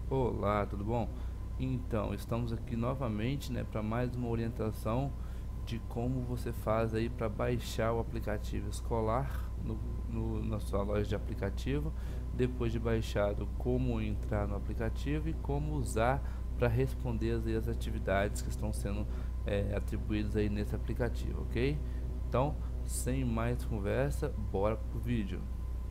Olá, tudo bom? Então, estamos aqui novamente, né, para mais uma orientação de como você faz aí para baixar o aplicativo escolar na sua loja de aplicativo. Depois de baixado, como entrar no aplicativo e como usar para responder as atividades que estão sendo atribuídas aí nesse aplicativo, ok? Então, sem mais conversa, bora pro vídeo.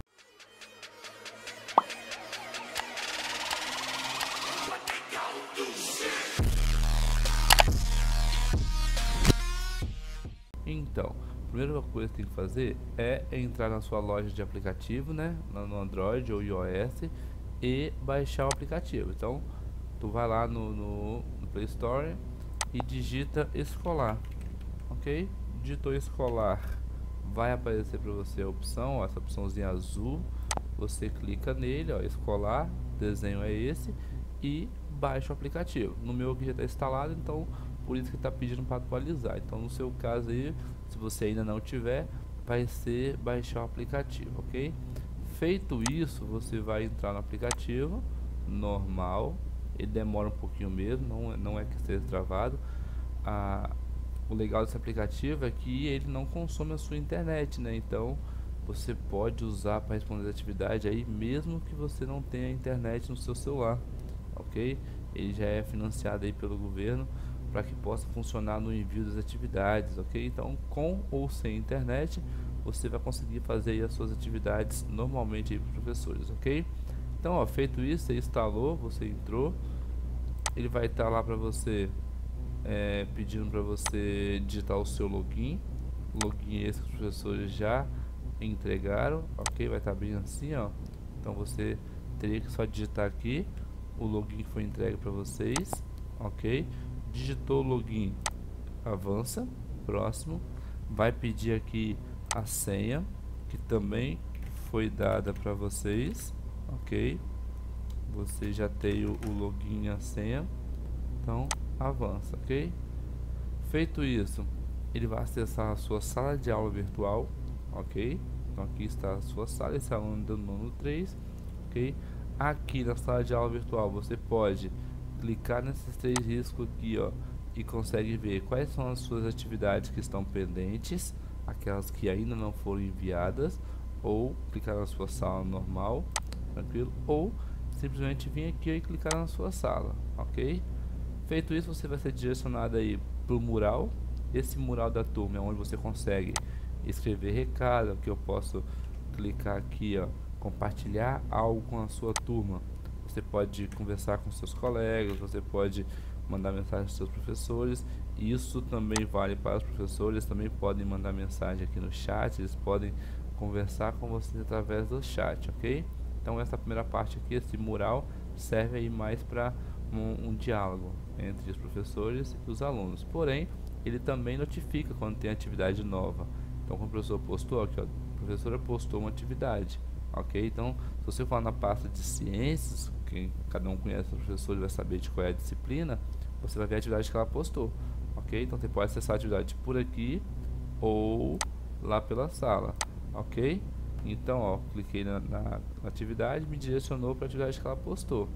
Então, a primeira coisa que tem que fazer é entrar na sua loja de aplicativo, né, no Android ou iOS, e baixar o aplicativo. Então, tu vai lá no Play Store e digita escolar, ok? Digitou escolar, vai aparecer para você a opção, ó, essa opçãozinha azul. Você clica nele, ó, escolar, desenho é esse, e baixa o aplicativo. No meu aqui já está instalado, então por isso que está pedindo para atualizar. Então no seu caso aí, se você ainda não tiver, vai ser baixar o aplicativo, ok? Feito isso, você vai entrar no aplicativo normal. Ele demora um pouquinho mesmo, não é que esteja travado. O legal desse aplicativo é que ele não consome a sua internet, né? Então você pode usar para responder as atividades aí mesmo que você não tenha internet no seu celular, ok? Ele já é financiado aí pelo governo para que possa funcionar no envio das atividades, ok? Então, com ou sem internet, você vai conseguir fazer aí as suas atividades normalmente aí para os professores, ok? Então, ó, feito isso, você instalou, você entrou, ele vai estar lá para você pedindo para você digitar o seu login. Login esse que os professores já entregaram, ok? Vai estar bem assim, ó. Então você teria que só digitar aqui o login que foi entregue para vocês, ok? Digitou o login, avança, próximo. Vai pedir aqui a senha que também foi dada para vocês, ok? Você já tem o login e a senha, então avança, ok? Feito isso, ele vai acessar a sua sala de aula virtual, ok? Então aqui está a sua sala, esse aluno do nono 3, ok? Aqui na sala de aula virtual você pode clicar nesses três riscos aqui, ó, e consegue ver quais são as suas atividades que estão pendentes, aquelas que ainda não foram enviadas, ou clicar na sua sala normal, tranquilo? Ou simplesmente vir aqui e clicar na sua sala, ok? Feito isso, você vai ser direcionado aí para o mural. Esse mural da turma é onde você consegue escrever recado, que eu posso clicar aqui, ó, compartilhar algo com a sua turma. Você pode conversar com seus colegas, você pode mandar mensagem aos seus professores. Isso também vale para os professores, também podem mandar mensagem aqui no chat, eles podem conversar com você através do chat, ok? Então essa primeira parte aqui, esse mural, serve aí mais para um diálogo entre os professores e os alunos. Porém, ele também notifica quando tem atividade nova. Então, quando o professor postou, aqui, ó, a professora postou uma atividade, ok? Então, se você for na pasta de ciências, que cada um conhece o professor e vai saber de qual é a disciplina, você vai ver a atividade que ela postou, ok? Então, você pode acessar a atividade por aqui ou lá pela sala, ok? Então, ó, cliquei na atividade, me direcionou para a atividade que ela postou.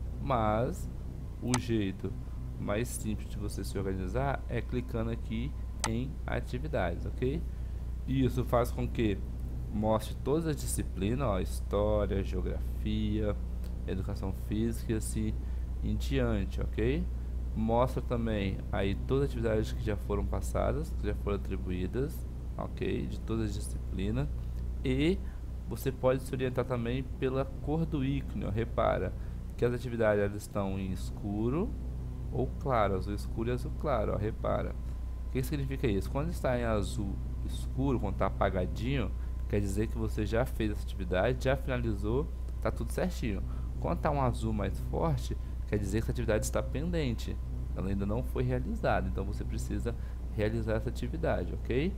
Mas o jeito mais simples de você se organizar é clicando aqui em atividades, ok? Isso faz com que mostre todas as disciplinas, ó, história, geografia, educação física e assim em diante, ok? Mostra também aí todas as atividades que já foram passadas, que já foram atribuídas, ok? De todas as disciplinas. E você pode se orientar também pela cor do ícone, ó, repara que as atividades elas estão em escuro ou claro, azul escuro e azul claro, ó, repara. O que significa isso? Quando está em azul escuro, quando está apagadinho, quer dizer que você já fez essa atividade, já finalizou, está tudo certinho. Quando está um azul mais forte, quer dizer que essa atividade está pendente, ela ainda não foi realizada, então você precisa realizar essa atividade, ok?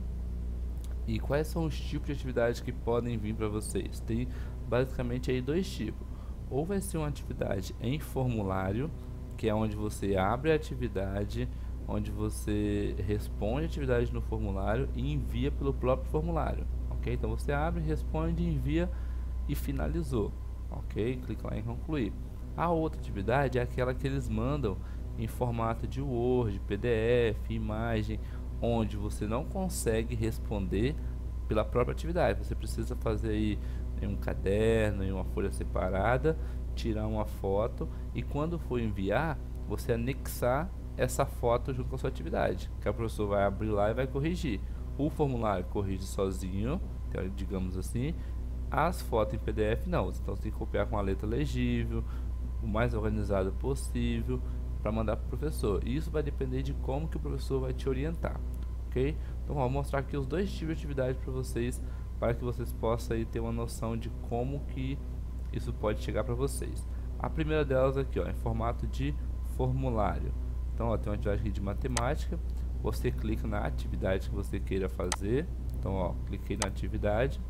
E quais são os tipos de atividades que podem vir para vocês? Tem basicamente aí dois tipos. Ou vai ser uma atividade em formulário, que é onde você abre a atividade, onde você responde a atividade no formulário e envia pelo próprio formulário, ok? Então você abre, responde, envia e finalizou, ok? Clica lá em concluir. A outra atividade é aquela que eles mandam em formato de Word, PDF, imagem, onde você não consegue responder pela própria atividade. Você precisa fazer aí em um caderno, em uma folha separada, tirar uma foto e quando for enviar, você anexar essa foto junto com a sua atividade, que a professora vai abrir lá e vai corrigir. O formulário corrige sozinho, digamos assim. As fotos em PDF não, então você tem que copiar com a letra legível, o mais organizado possível, para mandar para o professor. E isso vai depender de como que o professor vai te orientar, ok? Então vou mostrar aqui os dois tipos de atividade para vocês, para que vocês possam aí ter uma noção de como que isso pode chegar para vocês. A primeira delas aqui, ó, em formato de formulário. Então, ó, tem uma atividade aqui de matemática. Você clica na atividade que você queira fazer. Então, ó, cliquei na atividade,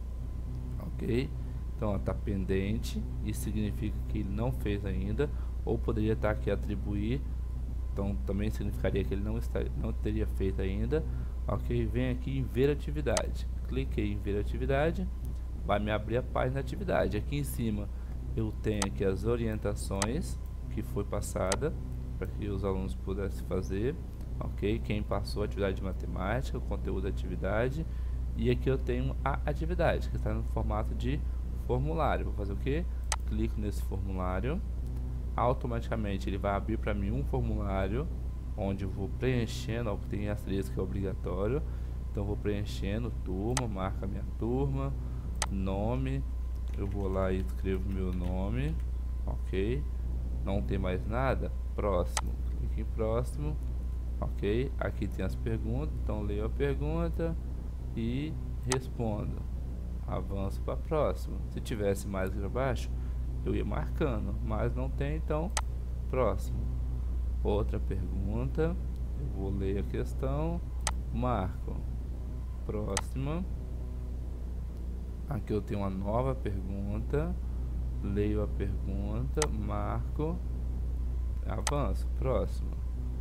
ok? Então, está pendente, isso significa que ele não fez ainda, ou poderia estar aqui atribuir, então também significaria que ele não teria feito ainda, ok? Vem aqui em ver atividade, cliquei em ver atividade, vai me abrir a página da atividade. Aqui em cima eu tenho aqui as orientações que foi passada para que os alunos pudessem fazer, ok? Quem passou a atividade de matemática, o conteúdo da atividade, e aqui eu tenho a atividade que está no formato de formulário. Vou fazer o que? Clico nesse formulário, automaticamente ele vai abrir para mim um formulário onde eu vou preenchendo, ó, tem asterisco que é obrigatório, então vou preenchendo turma, marca minha turma, nome, eu vou lá e escrevo meu nome, ok? Não tem mais nada, próximo, clique em próximo, ok? Aqui tem as perguntas, então leio a pergunta e respondo, avanço para próximo. Se tivesse mais aqui abaixo eu ia marcando, mas não tem, então próximo. Outra pergunta, eu vou ler a questão, marco, próxima. Aqui eu tenho uma nova pergunta, leio a pergunta, marco, avanço, próximo,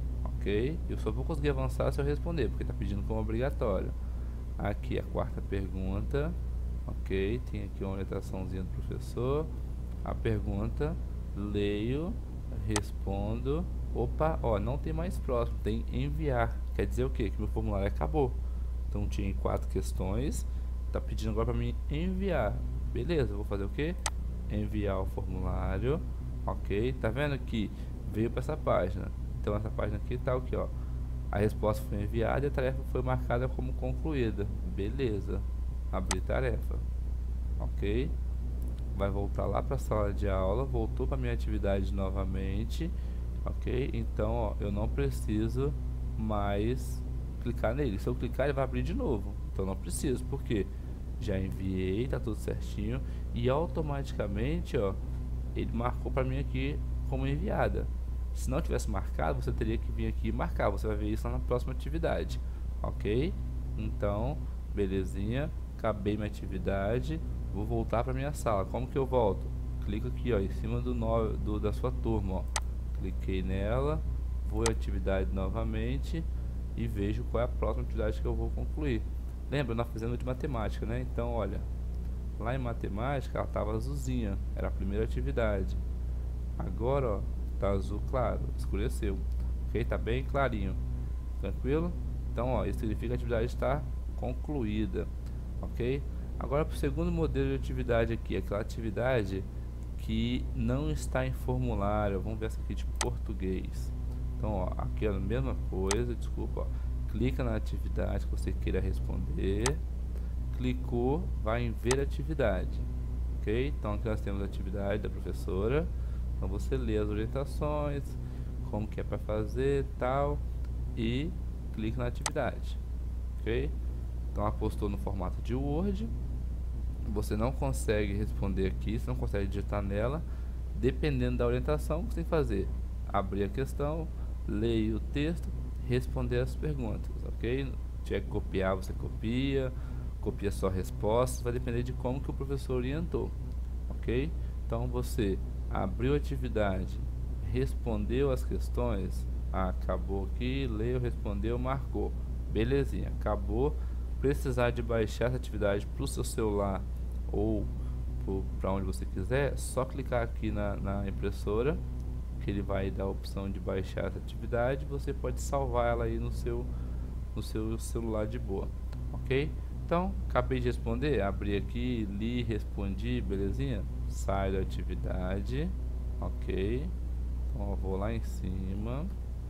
ok? Eu só vou conseguir avançar se eu responder, porque está pedindo como obrigatório. Aqui a quarta pergunta, ok? Tem aqui uma orientaçãozinha do professor. A pergunta, leio, respondo. Opa, ó, não tem mais próximo, tem enviar. Quer dizer o quê? Que meu formulário acabou. Então tinha 4 questões, tá pedindo agora para mim enviar. Beleza, vou fazer o quê? Enviar o formulário, ok? Tá vendo que veio para essa página. Então essa página aqui tá o que, ó? A resposta foi enviada e a tarefa foi marcada como concluída. Beleza, abrir tarefa, ok? Vai voltar lá para a sala de aula, voltou para minha atividade novamente, ok? Então, ó, eu não preciso mais clicar nele. Se eu clicar, ele vai abrir de novo. Então, não preciso, porque já enviei, tá tudo certinho e automaticamente, ó, ele marcou para mim aqui como enviada. Se não tivesse marcado, você teria que vir aqui e marcar. Você vai ver isso lá na próxima atividade, ok? Então, belezinha, acabei minha atividade. Vou voltar para minha sala. Como que eu volto? Clico aqui, ó, em cima da sua turma, ó. Cliquei nela, vou em atividade novamente e vejo qual é a próxima atividade que eu vou concluir. Lembra, nós fizemos de matemática, né? Então, olha, lá em matemática ela estava azulzinha, era a primeira atividade. Agora, ó, tá azul claro, escureceu. Ok? Tá bem clarinho. Tranquilo? Então, ó, isso significa que a atividade está concluída. Ok? Agora para o segundo modelo de atividade aqui, aquela atividade que não está em formulário. Vamos ver essa aqui de português. Então, ó, aqui é a mesma coisa, desculpa, ó. Clica na atividade que você queira responder, clicou, vai em ver atividade, ok? Então aqui nós temos a atividade da professora, então você lê as orientações, como que é para fazer, tal, e clica na atividade, ok? Então ela postou no formato de Word, você não consegue responder aqui, você não consegue digitar nela, dependendo da orientação, o que você tem que fazer? Abrir a questão, ler o texto, responder as perguntas, ok? Se tiver que copiar, você copia só respostas, vai depender de como que o professor orientou, ok? Então você abriu a atividade, respondeu as questões, acabou aqui, leu, respondeu, marcou, belezinha, acabou. Precisar de baixar essa atividade para o seu celular ou for para onde você quiser, só clicar aqui na impressora, que ele vai dar a opção de baixar essa atividade. Você pode salvar ela aí no seu celular de boa, ok? Então, acabei de responder, abri aqui, li, respondi, belezinha? Sai da atividade, ok? Então, eu vou lá em cima,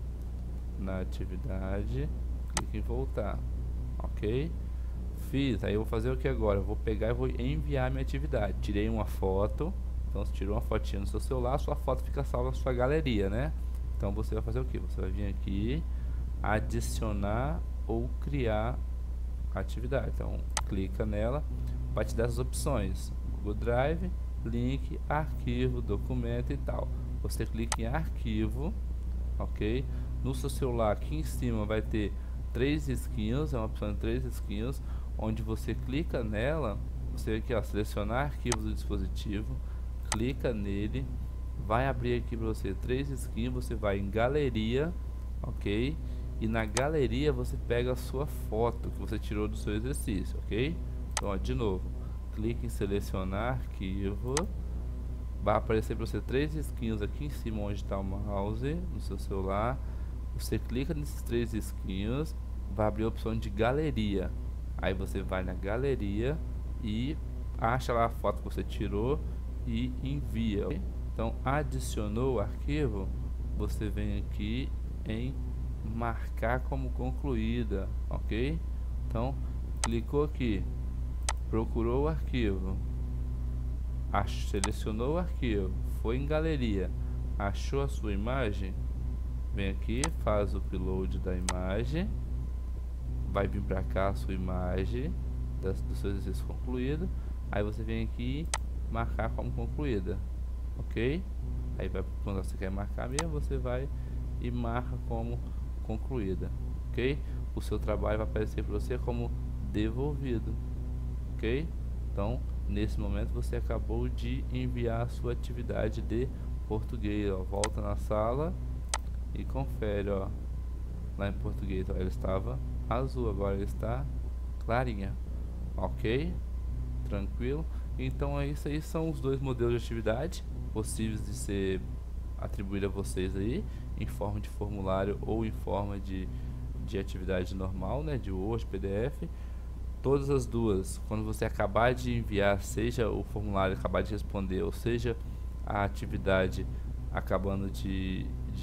na atividade, clique em voltar, ok? Fiz, aí eu vou fazer o que agora? Eu vou pegar e vou enviar minha atividade. Tirei uma foto, então você tirou uma fotinha no seu celular, sua foto fica salva na sua galeria, né? Então você vai fazer o que? Você vai vir aqui, adicionar ou criar atividade. Então clica nela, vai te dar as opções: Google Drive, link, arquivo, documento e tal. Você clica em arquivo, ok? No seu celular aqui em cima vai ter 3 skills, é uma opção de 3 skills, onde você clica nela, você aqui ó, selecionar arquivos do dispositivo, clica nele, vai abrir aqui para você 3 skills, você vai em galeria, ok? E na galeria você pega a sua foto que você tirou do seu exercício, ok? Então ó, de novo, clique em selecionar arquivo, vai aparecer para você 3 skills aqui em cima onde está o mouse no seu celular. Você clica nesses 3 skills, vai abrir a opção de galeria. Aí você vai na galeria e acha lá a foto que você tirou e envia. Okay? Então adicionou o arquivo, você vem aqui em marcar como concluída, ok? Então clicou aqui, procurou o arquivo, selecionou o arquivo, foi em galeria, achou a sua imagem, vem aqui, faz o upload da imagem, vai vir para cá a sua imagem do seu exercício concluído, aí você vem aqui marcar como concluída, ok? Aí vai, quando você quer marcar mesmo, você vai e marca como concluída, ok? O seu trabalho vai aparecer para você como devolvido, ok? Então nesse momento você acabou de enviar a sua atividade de português, ó. Volta na sala e confere, ó, lá em português, ó, ela estava azul, agora ela está clarinha, ok? Tranquilo? Então é isso aí, são os dois modelos de atividade possíveis de ser atribuído a vocês aí, em forma de formulário ou em forma de atividade normal, né, de Word, PDF. Todas as duas, quando você acabar de enviar, seja o formulário acabar de responder, ou seja a atividade acabando de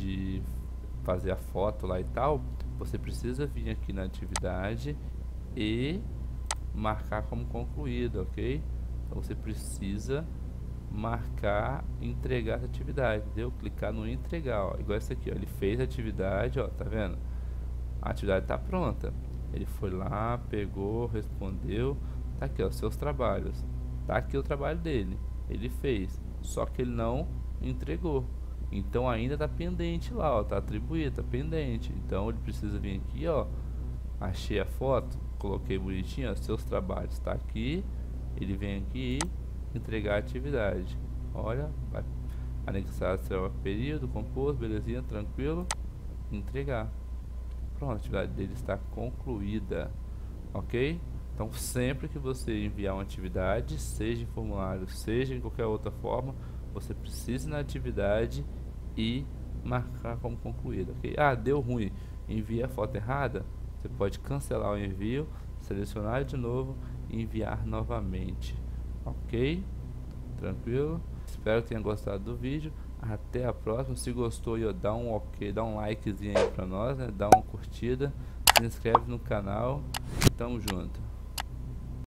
fazer a foto lá e tal, você precisa vir aqui na atividade e marcar como concluído, ok? Então você precisa marcar, entregar essa atividade, entendeu? Clicar no entregar, ó, igual esse aqui, ó, ele fez a atividade, ó, tá vendo? A atividade está pronta. Ele foi lá, pegou, respondeu, tá aqui, ó, seus trabalhos, tá aqui o trabalho dele, ele fez, só que ele não entregou, então ainda tá pendente lá, ó, tá atribuído, tá pendente, então ele precisa vir aqui, ó, achei a foto, coloquei bonitinho, ó, seus trabalhos, tá aqui, ele vem aqui e entregar a atividade, olha, vai anexar o período, compor, belezinha, tranquilo, entregar. Pronto, a atividade dele está concluída, ok? Então sempre que você enviar uma atividade, seja em formulário, seja em qualquer outra forma, você precisa ir na atividade e marcar como concluída, ok? Ah, deu ruim, envia a foto errada, você pode cancelar o envio, selecionar de novo e enviar novamente, ok? Tranquilo? Espero que tenha gostado do vídeo. Até a próxima. Se gostou, dá um ok, dá um likezinho aí pra nós, né? Dá uma curtida, se inscreve no canal. Tamo junto.